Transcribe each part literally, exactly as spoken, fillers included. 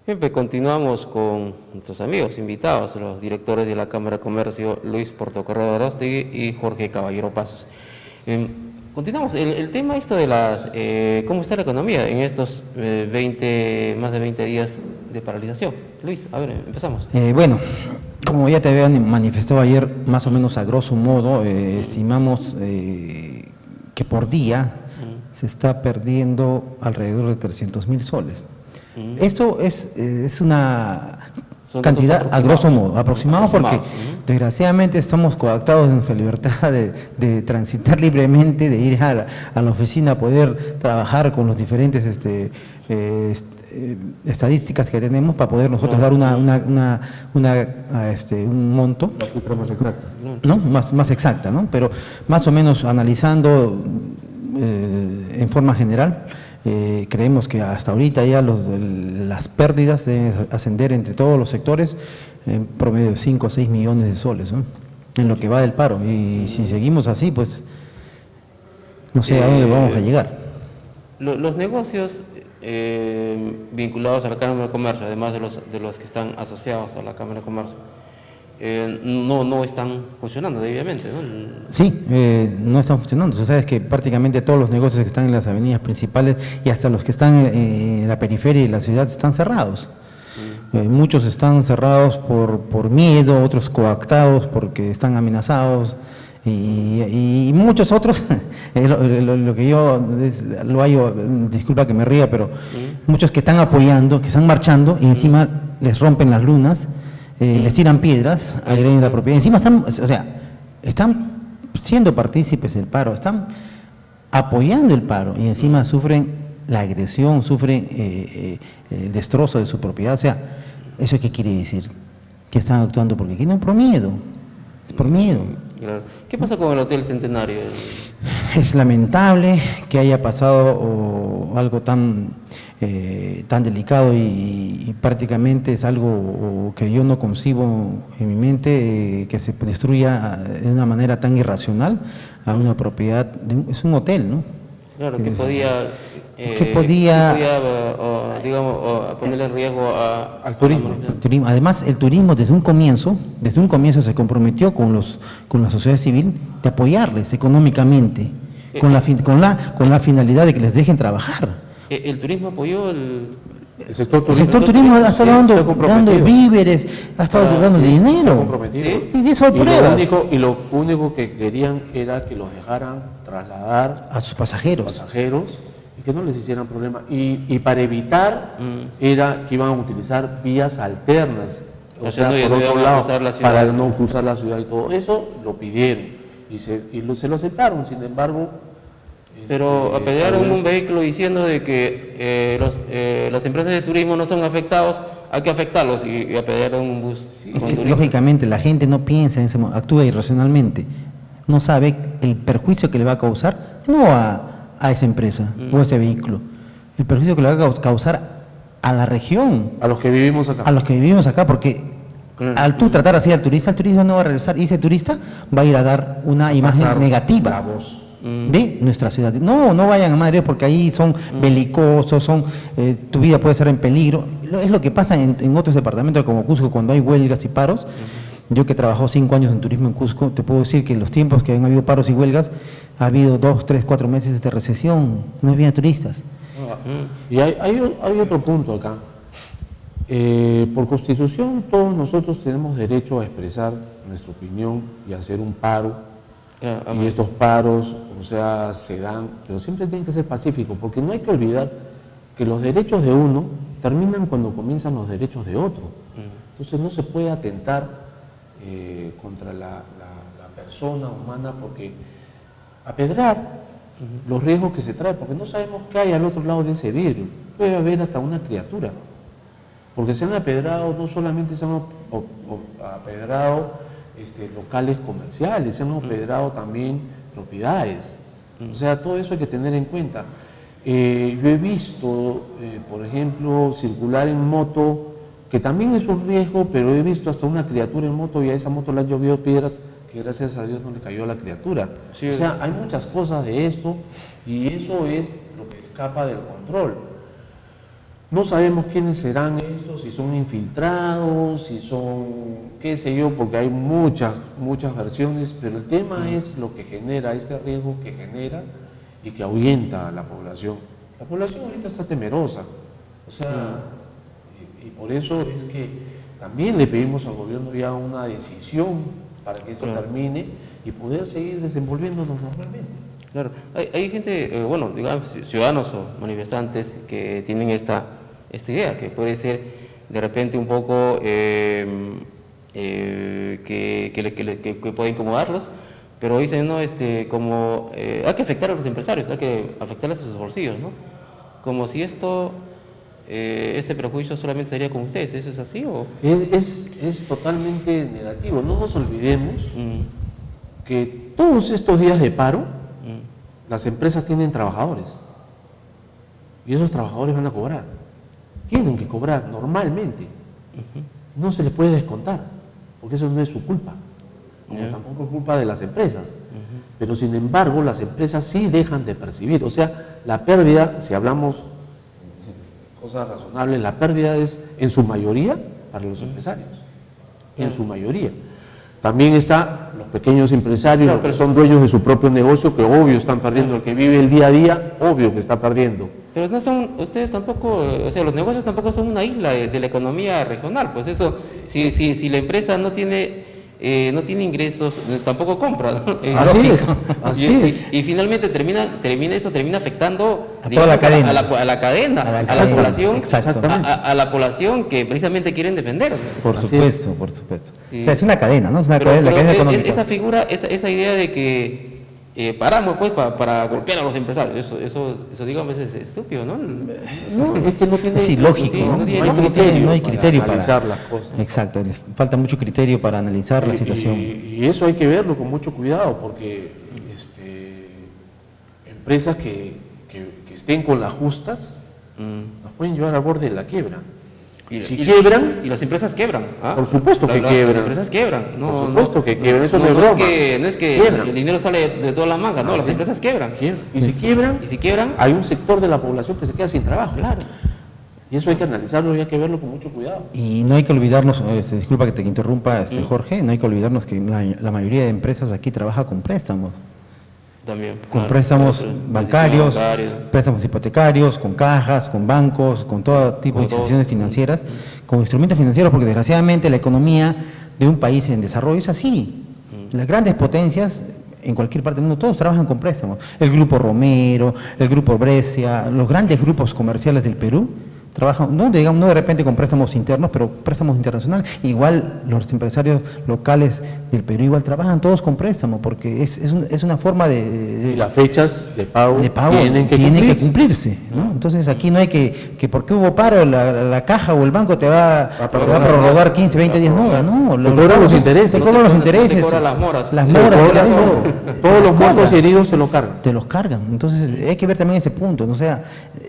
Bien, pues continuamos con nuestros amigos invitados, los directores de la Cámara de Comercio, Luis Portocarrero Arostegui y Jorge Caballero Pasos. Eh, continuamos, el, el tema esto de las, eh, ¿cómo está la economía en estos eh, veinte, más de veinte días de paralización? Luis, a ver, empezamos. Eh, bueno, como ya te había manifestado ayer, más o menos a grosso modo, eh, estimamos eh, que por día se está perdiendo alrededor de trescientos mil soles. Uh-huh. Esto es, es una Son cantidad a grosso modo, aproximado, porque uh-huh. desgraciadamente estamos coactados en nuestra libertad de, de transitar libremente, de ir a la, a la oficina a poder trabajar con los diferentes este, eh, eh, estadísticas que tenemos para poder nosotros uh-huh. dar una, una, una, una este, un monto. La cifra más exacta. ¿No? Más, más exacta, ¿no? Pero más o menos analizando eh, en forma general, Eh, creemos que hasta ahorita ya los, las pérdidas deben ascender entre todos los sectores en promedio de cinco o seis millones de soles, ¿no? En lo que va del paro. Y si seguimos así, pues no sé eh, a dónde vamos a llegar. Lo, los negocios eh, vinculados a la Cámara de Comercio, además de los, de los que están asociados a la Cámara de Comercio, Eh, no, no están funcionando debidamente, ¿no? Sí, eh, no están funcionando. O sea, es que prácticamente todos los negocios que están en las avenidas principales y hasta los que están en, en la periferia y la ciudad están cerrados. Mm. Eh, muchos están cerrados por, por miedo, otros coactados porque están amenazados y, y, y muchos otros, lo, lo, lo que yo es, lo hallo, disculpa que me ría, pero mm. muchos que están apoyando, que están marchando y encima mm. les rompen las lunas. Eh, les tiran piedras, agreden la propiedad, encima están, o sea, están siendo partícipes del paro, están apoyando el paro y encima sufren la agresión, sufren eh, eh, el destrozo de su propiedad. O sea, ¿eso qué quiere decir? Que están actuando porque aquí no es por miedo, es por miedo. Claro. ¿Qué pasa con el Hotel Centenario? Es lamentable que haya pasado o, algo tan eh, tan delicado y, y prácticamente es algo que yo no concibo en mi mente, eh, que se destruya de una manera tan irracional a una propiedad, de, es un hotel, ¿no? Claro, que es, podía, eh, que podía, que podía o, digamos, o ponerle en riesgo a, al turismo. turismo. Además, el turismo desde un comienzo, desde un comienzo se comprometió con los con la sociedad civil de apoyarles económicamente, eh, con la fin, con la con la finalidad de que les dejen trabajar. ¿El, el turismo apoyó el, el sector turismo? El sector turismo ha estado dando, dando víveres, ha estado ah, dando sí, dinero. ¿Sí? Y eso hay y pruebas. Lo único, y lo único que querían era que los dejaran trasladar a sus pasajeros. pasajeros y que no les hicieran problema. Y, y para evitar mm. era que iban a utilizar vías alternas, o, o sea, sea no, por otro lado, para no cruzar la ciudad y todo. Eso lo pidieron y se, y lo, se lo aceptaron, sin embargo. Pero este, apedrearon un vehículo diciendo de que eh, los, eh, las empresas de turismo no son afectados, hay que afectarlos, y, y apedrearon un bus. Sí, es que, lógicamente la gente no piensa en ese momento, actúa irracionalmente, no sabe el perjuicio que le va a causar, no a, a esa empresa mm. o a ese vehículo, el perjuicio que le va a causar a la región. A los que vivimos acá. A los que vivimos acá, porque claro. al tú tratar así al turista, el turista no va a regresar y ese turista va a ir a dar una imagen Pasar negativa. La voz. De nuestra ciudad. No, no vayan a Madrid porque ahí son belicosos, son, eh, tu vida puede estar en peligro. Es lo que pasa en, en otros departamentos como Cusco cuando hay huelgas y paros. Uh-huh. Yo que he trabajado cinco años en turismo en Cusco, te puedo decir que en los tiempos que han habido paros y huelgas, ha habido dos, tres, cuatro meses de recesión, no había turistas. Uh-huh. Y hay, hay, hay otro punto acá. Eh, por constitución todos nosotros tenemos derecho a expresar nuestra opinión y hacer un paro. Yeah, y estos paros, o sea, se dan, pero siempre tienen que ser pacíficos, porque no hay que olvidar que los derechos de uno terminan cuando comienzan los derechos de otro. Mm. Entonces no se puede atentar eh, contra la, la, la persona humana, porque apedrar uh-huh. los riesgos que se trae, porque no sabemos qué hay al otro lado de ese vidrio. Puede haber hasta una criatura, porque se han apedrado, no solamente se han o, o, apedrado Este, locales comerciales, se han apedrado también propiedades, o sea, todo eso hay que tener en cuenta. Eh, yo he visto, eh, por ejemplo, circular en moto, que también es un riesgo, pero he visto hasta una criatura en moto y a esa moto le han llovido piedras que gracias a Dios no le cayó a la criatura. Sí, o sea, hay muchas cosas de esto y eso es lo que escapa del control. no sabemos quiénes serán estos, si son infiltrados, si son, qué sé yo, porque hay muchas, muchas versiones, pero el tema es lo que genera, este riesgo que genera y que ahuyenta a la población. La población ahorita está temerosa, o sea, y, y por eso es que también le pedimos al gobierno ya una decisión para que esto claro. termine y poder seguir desenvolviéndonos normalmente. Claro, hay, hay gente, eh, bueno, digamos, ciudadanos o manifestantes que tienen esta, esta idea, que puede ser de repente un poco eh, eh, que, que, que, que, que puede incomodarlos, pero dicen, no, este, como eh, hay que afectar a los empresarios, hay que afectarles a sus bolsillos, ¿no? Como si esto, eh, este perjuicio solamente sería con ustedes, ¿eso es así? O? Es, es, es totalmente negativo, no nos olvidemos mm. que todos estos días de paro, mm. las empresas tienen trabajadores, y esos trabajadores van a cobrar, tienen que cobrar normalmente, uh-huh. no se les puede descontar, porque eso no es su culpa. Como yeah. tampoco es culpa de las empresas, uh-huh. pero sin embargo las empresas sí dejan de percibir, o sea, la pérdida, si hablamos de cosas razonables, la pérdida es en su mayoría para los uh-huh. empresarios, yeah. en su mayoría. También está los pequeños empresarios, claro, los que son dueños de su propio negocio, que obvio están perdiendo, el que vive el día a día, obvio que está perdiendo. Pero no son, ustedes tampoco, o sea, los negocios tampoco son una isla de, de la economía regional, pues eso, si, si, si la empresa no tiene... Eh, no tiene ingresos, eh, tampoco compra, ¿no? Eh, así es, así y, es. Y, y finalmente termina, termina esto termina afectando a toda la cadena, a la, a la cadena, a la, a la población, a, a la población que precisamente quieren defender. Por así supuesto, es. por supuesto. Sí. O sea, es una cadena, ¿no? Es una pero, cadena, pero la cadena económica. Esa figura, esa, esa idea de que eh, paramos pues para, para golpear a los empresarios, eso, eso, eso digamos es estúpido, ¿no? No, es que no tiene, es ilógico, no, no, no, no, hay, criterio no hay criterio para, para analizar las cosas. Exacto, le falta mucho criterio para analizar y, la situación. Y, y eso hay que verlo con mucho cuidado, porque este, empresas que, que, que estén con las justas mm. nos pueden llevar al borde de la quiebra. Y, si y, quiebran... Y las empresas quiebran. ¿ah? Por supuesto que la, quiebran. Las empresas quiebran. No, por supuesto no, que quiebran, eso no, no, es no broma. Es que, no es que quiebran. El dinero sale de todas las mangas, no, ah, las sí. empresas quiebran. quiebran. Y si quiebran, y si quiebran, hay un sector de la población que se queda sin trabajo. Claro. Y eso hay que analizarlo y hay que verlo con mucho cuidado. Y no hay que olvidarnos, este, disculpa que te interrumpa, este, Jorge, no hay que olvidarnos que la, la mayoría de empresas aquí trabaja con préstamos. También, con claro, préstamos claro, bancarios, bancarios, préstamos hipotecarios, con cajas, con bancos, con todo tipo con de instituciones todo. financieras, con instrumentos financieros, porque desgraciadamente la economía de un país en desarrollo es así. Mm. Las grandes potencias, en cualquier parte del mundo, todos trabajan con préstamos. El Grupo Romero, el Grupo Brescia, los grandes grupos comerciales del Perú, trabajan, no, digamos, no de repente con préstamos internos, pero préstamos internacionales. Igual los empresarios locales del Perú igual trabajan todos con préstamos, porque es, es, un, es una forma de, de... Y las fechas de pago, de pago tienen, que, tienen cumplirse. que cumplirse. ¿no? Entonces aquí no hay que, que porque hubo paro, la, la caja o el banco te va, a, te va a prorrogar quince, veinte días. No, no. Te cobran los intereses. Te cobran los intereses. Te cobran las moras. Las moras. Todo. Todos los montos heridos se los cargan. Te los cargan. Entonces hay que ver también ese punto. ¿no? O sea,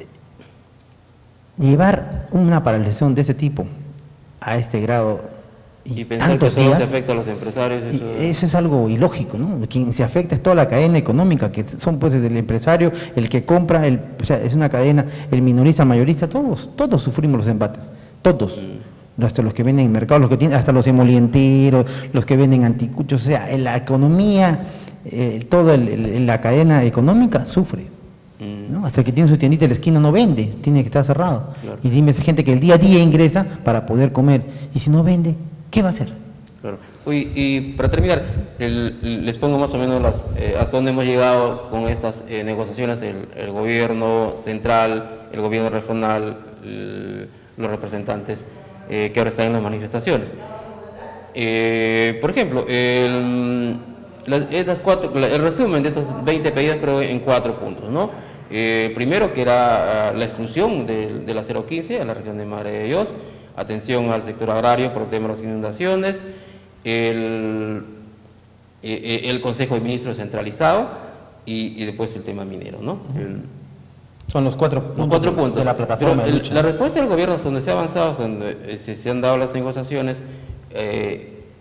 llevar una paralización de este tipo a este grado y, y pensar que solo se afecta a los empresarios, eso... eso es algo ilógico, ¿no? Quien se afecta es toda la cadena económica, que son pues desde el empresario, el que compra, el, o sea, es una cadena, el minorista, mayorista, todos, todos sufrimos los embates, todos. Mm. Hasta los que venden en mercado, los que tienen, hasta los emolienteros, los que venden anticuchos, o sea, en la economía, eh, toda el, el, la cadena económica sufre. ¿no? Hasta el que tiene su tiendita en la esquina no vende, tiene que estar cerrado. Claro. Y dime, esa gente que el día a día ingresa para poder comer, y si no vende, ¿qué va a hacer? Claro. Uy, y para terminar, el, les pongo más o menos las, eh, hasta dónde hemos llegado con estas eh, negociaciones, el, el gobierno central, el gobierno regional, el, los representantes eh, que ahora están en las manifestaciones. Eh, por ejemplo, el, las, estas cuatro, el resumen de estas veinte pedidas creo en cuatro puntos, ¿no? Eh, primero, que era uh, la exclusión de, de la cero quince a la región de Madre de Dios, atención al sector agrario por el tema de las inundaciones, el, eh, el Consejo de Ministros centralizado y, y después el tema minero, ¿no? El, Son los cuatro puntos, los cuatro puntos de la plataforma. Pero de el, la respuesta del gobierno, donde se ha avanzado, donde se, se han dado las negociaciones, eh,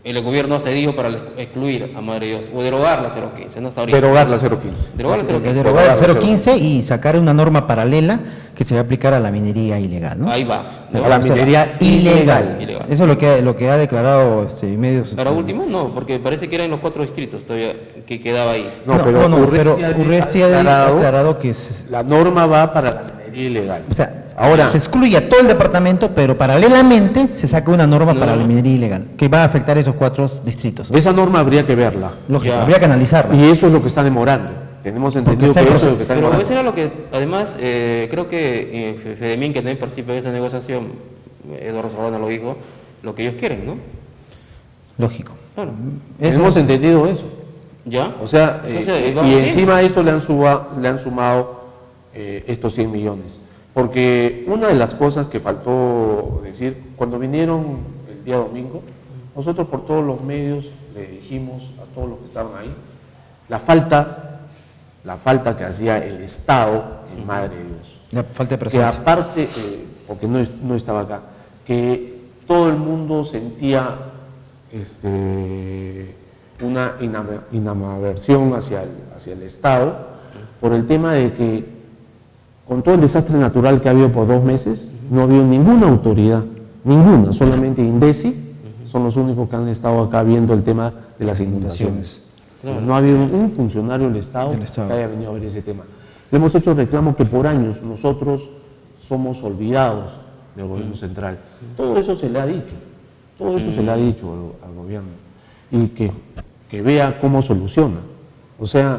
el gobierno ha cedido para excluir a Madre Dios, o derogar la cero quince, no está ahorita. Derogar la cero quince. Derogar la cero quince. Derogar la cero quince y sacar una norma paralela que se va a aplicar a la minería ilegal, ¿no? Ahí va. A la minería ilegal. ilegal. Eso es lo que, lo que ha declarado este, medios. Para este, último, no, porque parece que eran los cuatro distritos todavía que quedaba ahí. No, No, pero, pero no, no, pero Urresti ha Urresti ha declarado- declarado que es, La norma va para la minería ilegal. o sea, Ahora, se excluye a todo el departamento, pero paralelamente se saca una norma No. para la minería ilegal, que va a afectar esos cuatro distritos. esa norma habría que verla. Lógico, Ya. habría que analizarla. Y eso es lo que está demorando. Tenemos entendido está que en eso es lo que está Pero demorando. eso era lo que, además, eh, creo que eh, Fedemín, que también participa en esa negociación, Eduardo Sordana lo dijo, lo que ellos quieren, ¿no? Lógico. Claro. Eso- Hemos entendido eso. ¿Ya? O sea, eh, Entonces, y vamos bien. encima a esto le han, suba- le han sumado eh, estos cien millones. Porque una de las cosas que faltó decir, cuando vinieron el día domingo, nosotros por todos los medios le dijimos a todos los que estaban ahí, la falta, la falta que hacía el Estado en Madre de Dios. La falta de Que presencia. aparte, eh, porque no, es- no estaba acá, que todo el mundo sentía este, una inama- inaversión hacia el, hacia el Estado por el tema de que con todo el desastre natural que ha habido por dos meses, no ha habido ninguna autoridad, ninguna, solamente INDECI, son los únicos que han estado acá viendo el tema de las inundaciones. Claro. No ha habido un funcionario del Estado, Del Estado. que haya venido a ver ese tema. Le hemos hecho reclamo que por años nosotros somos olvidados del gobierno central. Todo eso se le ha dicho, todo eso se le ha dicho al, al gobierno y que, que vea cómo soluciona. O sea,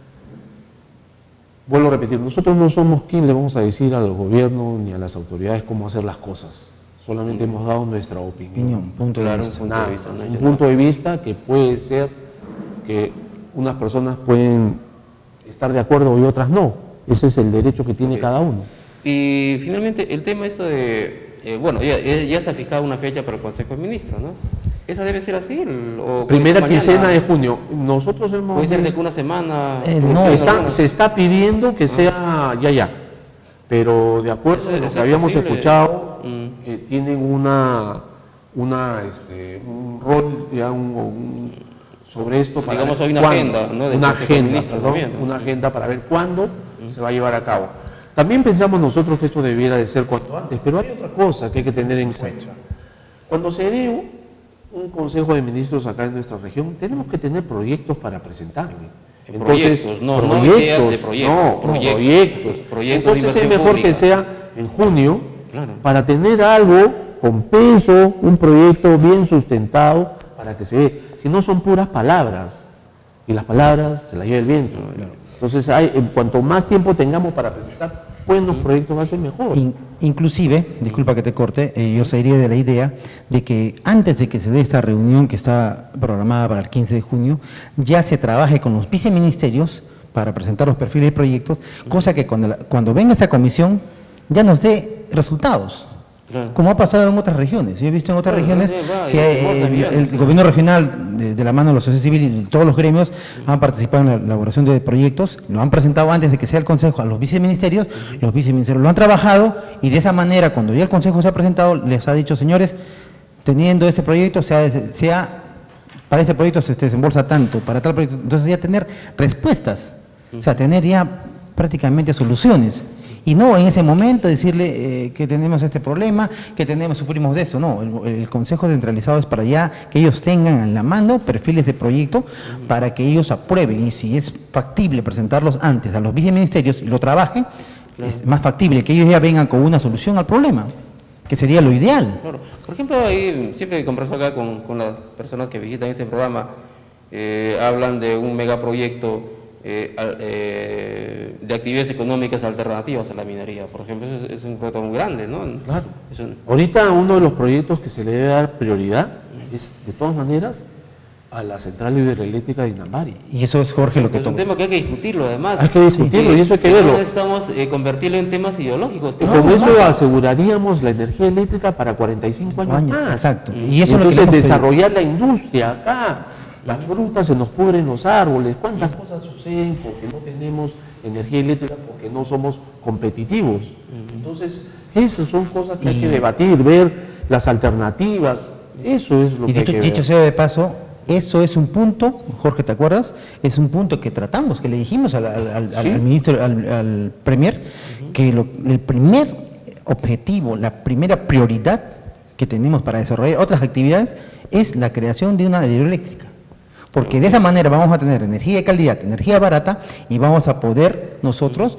vuelvo a repetir, nosotros no somos quien le vamos a decir al gobierno ni a las autoridades cómo hacer las cosas. Solamente hemos dado nuestra opinión. Opinión, punto de Claro, vista. un punto Nada, de vista, ¿no? un Ya punto de vista que puede ser que unas personas pueden estar de acuerdo y otras no. Ese es el derecho que tiene Ok. cada uno. Y finalmente, el tema esto de, eh, bueno, ya, ya ya está fijada una fecha para el Consejo de Ministros, ¿no? ¿Esa debe ser así? el- o puede Primera ser mañana? quincena de junio. Nosotros hemos... Puede ser de que una semana... Eh, o- no, Está- se está pidiendo que sea ya ya, pero de acuerdo Eso- a lo eso que es habíamos posible. escuchado, Mm. eh, tienen una, una este, un rol ya un, un- sobre esto para Digamos, ver hay una cuándo. agenda, ¿no? del una Consejo de agenda, Ministros perdón, también, ¿no? una agenda para ver cuándo se va a llevar a cabo. También pensamos nosotros que esto debiera de ser cuanto antes, pero hay otra cosa que hay que tener en cuenta. Cuando se dé un Consejo de Ministros acá en nuestra región, tenemos que tener proyectos para presentarle. Proyectos, no, no ideas de proyectos, no, proyectos. proyectos. Proyectos de Entonces es inversión mejor pública. que sea en junio Claro. para tener algo con peso, un proyecto bien sustentado para que se dé. Si no son puras palabras, y las palabras se las lleva el viento. Entonces, hay, en cuanto más tiempo tengamos para presentar buenos proyectos, va a ser mejor. In- inclusive, disculpa que te corte, eh, yo sería de la idea de que antes de que se dé esta reunión que está programada para el quince de junio, ya se trabaje con los viceministerios para presentar los perfiles de proyectos, cosa que cuando, la- cuando venga esta comisión ya nos dé resultados. Claro. Como ha pasado en otras regiones. Yo he visto en otras Claro, regiones sí, va, y que importa eh, el, bien. el gobierno regional, de, de la mano de la sociedad civil y todos los gremios, han participado en la elaboración de proyectos, lo han presentado antes de que sea el Consejo a los viceministerios, los viceministerios lo han trabajado y de esa manera, cuando ya el Consejo se ha presentado, les ha dicho, señores, teniendo este proyecto, sea, sea para este proyecto se desembolsa tanto, para tal proyecto, entonces ya tener respuestas, o sea, tener ya prácticamente soluciones. Y no en ese momento decirle eh, que tenemos este problema, que tenemos, sufrimos de eso. No, el, el Consejo Centralizado es para ya que ellos tengan en la mano perfiles de proyecto para que ellos aprueben. Y si es factible presentarlos antes a los viceministerios y lo trabajen, es más factible que ellos ya vengan con una solución al problema, que sería lo ideal. Claro. Por ejemplo, ahí, siempre que converso acá con, con las personas que visitan este programa, eh, hablan de un megaproyecto eh, al- eh, de actividades económicas alternativas a la minería. Por ejemplo, eso es, es un proyecto muy grande, ¿no? Claro. Es un- Ahorita uno de los proyectos que se le debe dar prioridad es, de todas maneras, a la central hidroeléctrica de Inambari. Y eso es, Jorge, lo que es un toca. tema que hay que discutirlo, además. Hay que discutirlo, y eso hay que no verlo. necesitamos eh, convertirlo en temas ideológicos. que Y no con eso pasa. aseguraríamos la energía eléctrica para cuarenta y cinco años Años, más. exacto. Y Y eso es lo que entonces le hemos pedido. desarrollar la industria acá. Las frutas se nos pudren los árboles. ¿Cuántas cosas suceden porque no tenemos energía eléctrica, porque no somos competitivos? Entonces, esas son cosas que hay que debatir, ver las alternativas. Eso es lo y que dicho, hay que dicho ver. sea de paso, eso es un punto, Jorge, ¿te acuerdas? Es un punto que tratamos, que le dijimos al, al, al, ¿Sí? al ministro, al, al premier, uh-huh. que lo, el primer objetivo, la primera prioridad que tenemos para desarrollar otras actividades es la creación de una hidroeléctrica. Porque de esa manera vamos a tener energía de calidad, energía barata, y vamos a poder nosotros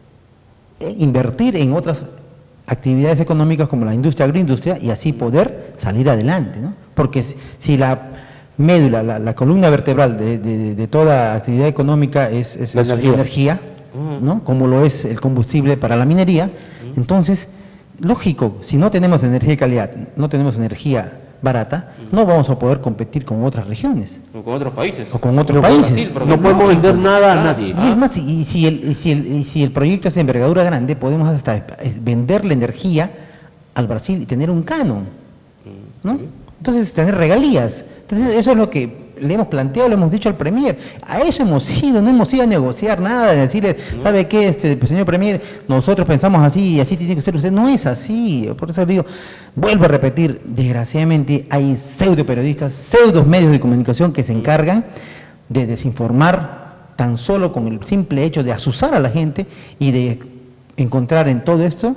invertir en otras actividades económicas como la industria, agroindustria, y así poder salir adelante, ¿no? Porque si la médula, la, la columna vertebral de, de, de toda actividad económica es, es, la es energía, energía, ¿no? Como lo es el combustible para la minería, entonces, lógico, si no tenemos energía de calidad, no tenemos energía barata, no vamos a poder competir con otras regiones. O con otros países. O con otros o países. Brasil, no podemos vender nada a nadie. Y es más, y si el, y si el, y si el proyecto es de envergadura grande, podemos hasta venderle energía al Brasil y tener un canon, ¿no? Entonces, tener regalías. Entonces, eso es lo que le hemos planteado, le hemos dicho al Premier. A eso hemos ido, no hemos ido a negociar nada, de decirle, ¿sabe qué, este, señor Premier? Nosotros pensamos así y así tiene que ser usted. No es así. Por eso digo, vuelvo a repetir, desgraciadamente hay pseudo periodistas, pseudo medios de comunicación que se encargan de desinformar tan solo con el simple hecho de asusar a la gente y de encontrar en todo esto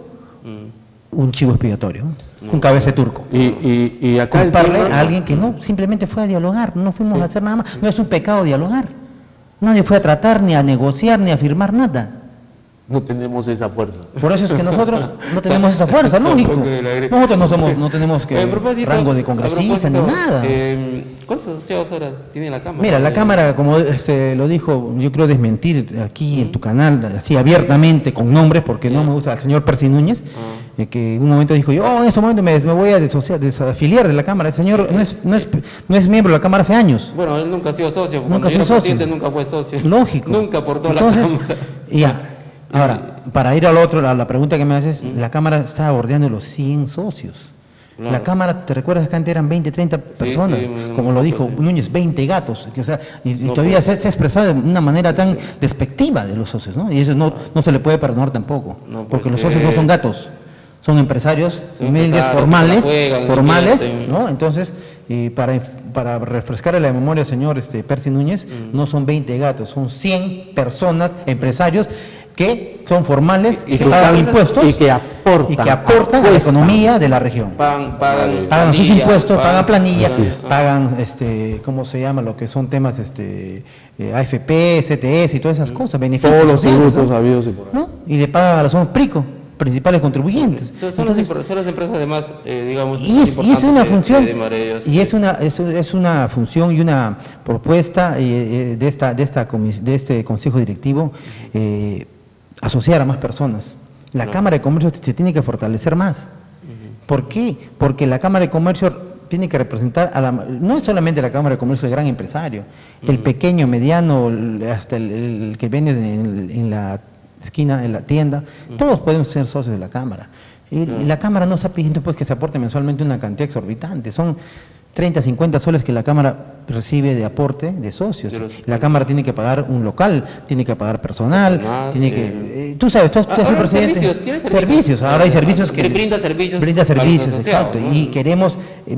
un chivo expiatorio, no, un cabeza turco. Y, y, y acá culparle el tema, a alguien que no, simplemente fue a dialogar, no fuimos sí. a hacer nada más. No es un pecado dialogar. Nadie fue a tratar, ni a negociar, ni a firmar nada. No tenemos esa fuerza. Por eso es que nosotros no tenemos esa fuerza, lógico. Nosotros no somos, no tenemos que rango de congresista ni nada. Eh, ¿Cuántos asociados ahora tiene la Cámara? Mira, la Cámara, como se lo dijo, yo creo desmentir aquí ¿Mm? en tu canal, así abiertamente, con nombres, porque yeah. no me gusta, al señor Percy Núñez, uh-huh. eh, que en un momento dijo, yo oh, en este momento me, me voy a desociar, desafiliar de la Cámara. El señor no es, no, es, no es miembro de la Cámara hace años. Bueno, él nunca ha sido socio. Nunca ha sido socio. Nunca fue socio. Lógico. Nunca aportó Entonces, la Cámara. Ya. Ahora, para ir al otro, a la pregunta que me haces, ¿Mm? la Cámara está bordeando los cien socios. Claro. La Cámara, ¿te recuerdas que antes eran veinte, treinta personas? Sí, sí, como lo dijo sí. Núñez, veinte gatos. O sea, y, y no, todavía pues, se, se ha expresado de una manera tan despectiva de los socios, ¿no? Y eso no, no se le puede perdonar tampoco, no, porque pues, los socios eh, no son gatos, son empresarios, humildes, formales, juegan, formales, ¿no? Entonces, eh, para, para refrescarle la memoria al señor este, Percy Núñez, mm. no son veinte gatos, son cien personas, empresarios, que son formales, y que, que pagan impuestos y que aportan, y que aportan a la economía de la región. Pagan, pagan, pagan sus impuestos, pagan, pagan planilla, sí. pagan, este, ¿cómo se llama? Lo que son temas este, eh, A F P, C T S y todas esas cosas, beneficios todos los sociales, tributos ¿no? habidos y por ahí. ¿no? Y le pagan a la zona PRICO, principales contribuyentes. Son, son, Entonces, las, son las empresas además, eh, digamos, y es, y es una de, función, de, de y es una, es, es una función y una propuesta eh, de, esta, de, esta, de este Consejo Directivo, eh, asociar a más personas. La no. Cámara de Comercio se tiene que fortalecer más. Uh-huh. ¿Por qué? Porque la Cámara de Comercio tiene que representar a la, no es solamente la Cámara de Comercio del gran empresario, uh-huh. el pequeño, mediano, hasta el, el que vende en, en la esquina, en la tienda, uh-huh. todos podemos ser socios de la Cámara. Y, uh-huh. y la Cámara no está pidiendo pues que se aporte mensualmente una cantidad exorbitante, son treinta, cincuenta soles que la Cámara recibe de aporte de socios. Los, la Cámara tiene que pagar un local, tiene que pagar personal, personal tiene que... Eh, tú sabes, tú, tú eres el presidente... Servicios, servicios, servicios, ahora hay servicios que... Brinda servicios. Brinda servicios, exacto. ¿no? Y queremos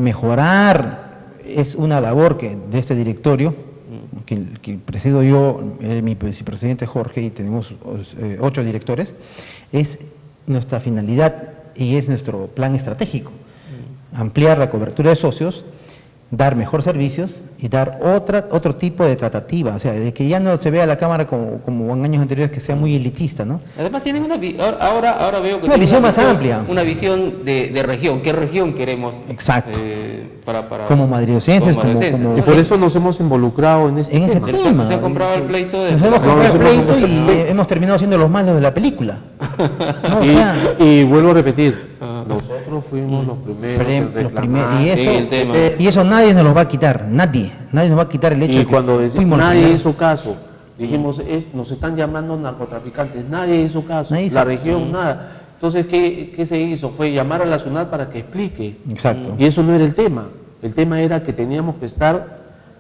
mejorar, es una labor que de este directorio, que, que presido yo, eh, mi vicepresidente Jorge, y tenemos eh, ocho directores, es nuestra finalidad y es nuestro plan estratégico. Ampliar la cobertura de socios, dar mejor servicios y dar otra, otro tipo de tratativa, o sea, de que ya no se vea la Cámara como, como en años anteriores que sea muy elitista, ¿no? Además tienen una, ahora, ahora veo que una visión una más visión, amplia. Una visión de, de región, ¿qué región queremos? Exacto. Eh, para, para, como madridocenses, como, como, como... Y por eso nos hemos involucrado en este en ese tema. tema. Se ha comprado el pleito de... Nos hemos comprado el pleito y eh, hemos terminado siendo los malos de la película. ¿No? O sea, y, y vuelvo a repetir, nosotros fuimos los primeros en los primeros, y eso, sí, y eso nadie nos lo va a quitar, nadie, nadie nos va a quitar el hecho y de que cuando decimos, fuimos nadie hizo caso, dijimos, es, nos están llamando narcotraficantes, nadie hizo caso, nadie hizo la región, sí. nada. Entonces, ¿qué, ¿qué se hizo? Fue llamar a la SUNAT para que explique. Exacto. Y eso no era el tema, el tema era que teníamos que estar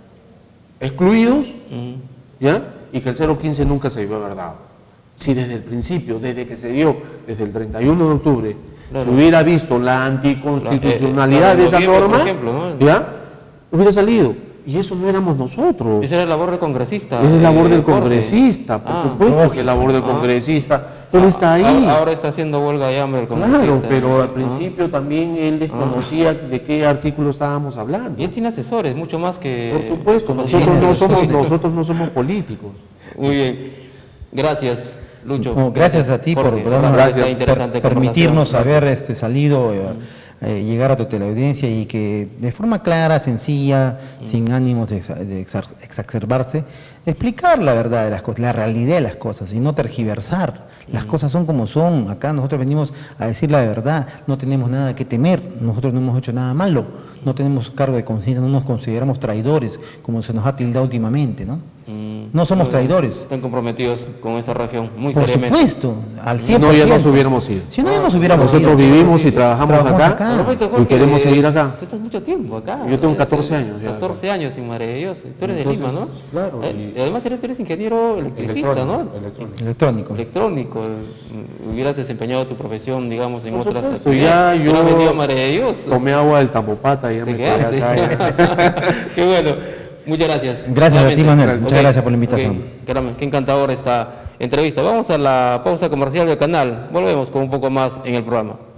excluidos, mm. ¿ya? Y que el cero quince nunca se debió haber dado. Si desde el principio, desde que se dio, desde el treinta y uno de octubre, Claro. Si hubiera visto la anticonstitucionalidad de esa norma, por ejemplo, ¿no? ¿Ya? Hubiera salido. Y eso no éramos nosotros. Esa era labor del congresista. Esa es labor del congresista, por ah, supuesto que es labor del congresista. Ah, él está ahí. Ahora está haciendo huelga de hambre el congresista. Claro, pero al principio ah. también él desconocía ah. de qué artículo estábamos hablando. Y él tiene asesores, mucho más que... Por supuesto, nosotros no, somos, nosotros no somos políticos. Muy bien. Gracias, Lucho. No, gracias a ti por, por, gracias, por permitirnos haber este, salido... Eh, Eh, llegar a tu teleaudiencia y que de forma clara, sencilla, mm. sin ánimos de, de exacerbarse, explicar la verdad de las cosas, la realidad de las cosas y no tergiversar. Las mm. cosas son como son. Acá nosotros venimos a decir la verdad, no tenemos nada que temer, nosotros no hemos hecho nada malo, no tenemos cargo de conciencia, no nos consideramos traidores, como se nos ha tildado últimamente, ¿no? Mm. No somos traidores. Están comprometidos con esta región, muy Por seriamente. Por supuesto, al cien por ciento. No, ya nos hubiéramos ido. Si no, ya nos hubiéramos Nosotros ido. vivimos y trabajamos, trabajamos acá, acá y queremos seguir acá. Tú estás mucho tiempo acá. Yo tengo catorce años. Ya catorce acá. años en Madre de Dios. Tú eres Entonces, de Lima, ¿no? Claro. Eh, y además eres, eres ingeniero electricista, ¿no? Electrónico. Electrónico. Electrónico. Hubieras desempeñado tu profesión, digamos, en Por otras... Supuesto, ya yo has venido a Madre de Dios. Tomé agua del Tambopata y ya me quedé acá. Qué bueno. Muchas gracias. Gracias Nuevamente. a ti, Manuel. Muchas okay. gracias por la invitación. Okay. Qué encantador esta entrevista. Vamos a la pausa comercial del canal. Volvemos con un poco más en el programa.